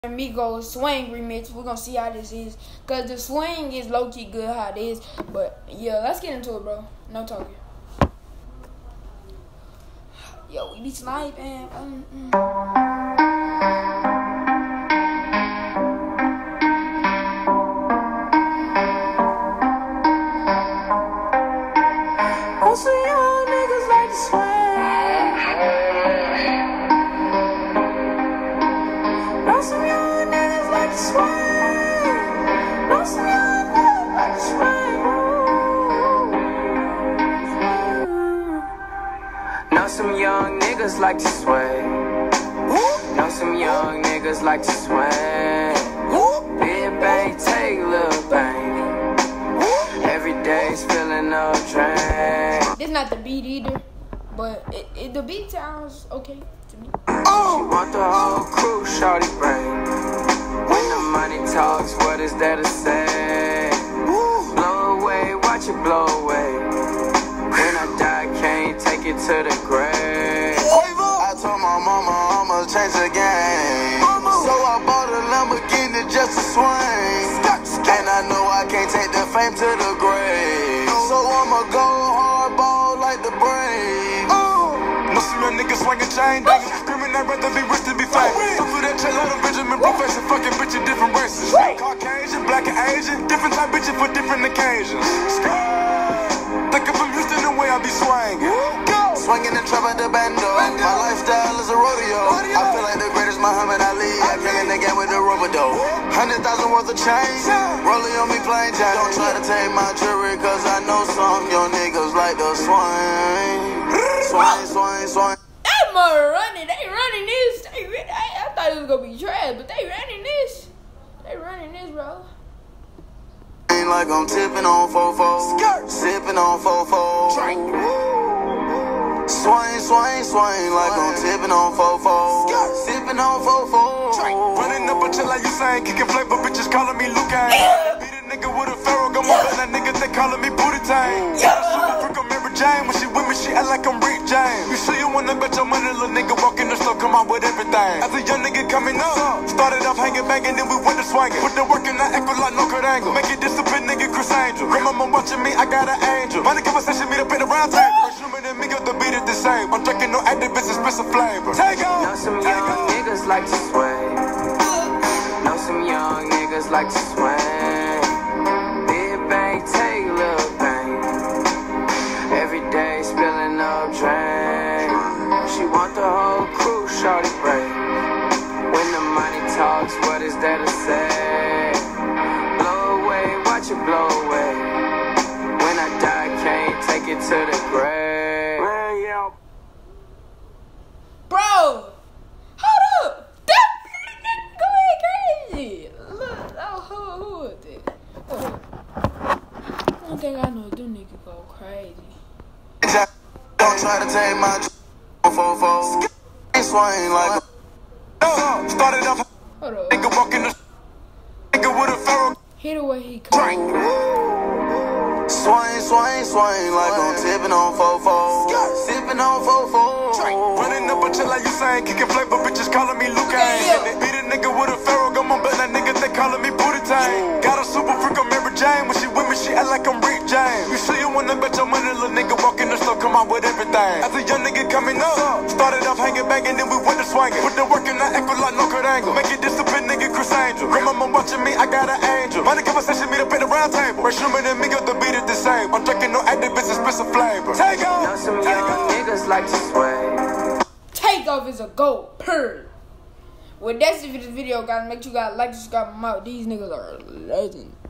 Migos swing remix. We're gonna see how this is, cause the swing is low key good how it is. But yeah, let's get into it, bro. No talking. Yo, we be sniping. Most of y'all niggas like to swing. Most of y'all niggas like to swing. Most of y'all niggas like to swing. Know some young niggas like to sway. Know some young niggas like to sway. Big bang, take little bang. Every day's filling up drain. This not the beat either, but the beat sounds okay to me. She want the whole crew, shawty brain. When the money talks, what is there to say? Blow away, watch it blow away. When I die, can't take it to the grave. I told my mama I'ma change the game. So I bought a Lamborghini just to swing. And I know I can't take the fame to the grave. So I'ma go hardball like the Braves. Know some young niggas swinging chain banging, screaming I'd rather be rich than be famous. So for that chill out of Benjamin profession, fucking bitches different races. Caucasian, black and Asian, different type bitches for different occasions. Think of from Houston the way I be swinging. Swinging and trap at the bando. My lifestyle is a rodeo. I feel like the greatest Muhammad Ali. I came in the game with the rubber dough. 100,000 worth of change. Rolling on me plain Jane. Don't try to take my jewelry, cause I know some young niggas like to swing. Swing, swing, swing. They more running. They running this. I thought it was gonna be trash, but they running this. They running this, bro. Ain't like I'm tipping on fofo. Sipping on fofo. Swing, swing, swing like I'm tipping on fofo. Sipping on fofo. Running up a chill like you saying, kicking flavor, bitches calling me Luke. Beat a nigga with a pharaoh, got more than that nigga, they calling me Booty Tang. Super freak, I'm Mary Jane. When she with me, she act like I'm Rick James. You sure you wanna bet your money, little nigga walk in the store, come out with everything. As a young nigga coming up, started off hanging, banging, then we went to swinging. Put the work in the echo like no cut angle. Make it discipline, nigga, Chris Angel. Grandmama watching me, I got an angel. Money conversation, meet up in the round table. Assuming that me got the beat is the same. I'm drinking no activists, expensive flavor. Take off. Know some young niggas like to sway. Know some young niggas like to sway. Big bang, take little bang. Every day spilling up drain. She want the whole crew, shawty brain. When the money talks, what is there to say? Blow away, watch it blow away. When I die, can't take it to the grave. Bro, hold up. That go ahead crazy. Look, who is this? One thing I know, them niggas go crazy. Don't try to take my fofo. Swing like a Started off, Hold up. nigga walking the nigga with a pharaoh. Hit the way he come. swing, swing, swing like I'm tipping on fofo. Sipping on fofo. Running up a chill like you saying, kicking flavor, bitches calling me Luke. Beat a nigga with a pharaoh, got my bet that nigga, they calling me Booty Tang. Got a super freak, I'm Mary Jane. When she with me, she act like I'm Rick James. You sure you wanna bet your money, little nigga walk in the store, come out with everything. As a young nigga coming up, started off hanging, banging, then we went to swinging. Put the work in the echo like no cut angle. Make it discipline, nigga, Chris Angel. Grandmama watching me, I got an angel. Money conversation, meet up at the round table. Assuming that me got the beat is the same. I'm drinking no activists, expensive flavor. Take off. Know some young niggas like to sway. Takeoff is a goat. Purr. Well, that's it for this video, guys. Make sure you guys like, subscribe, and out. These niggas are legends.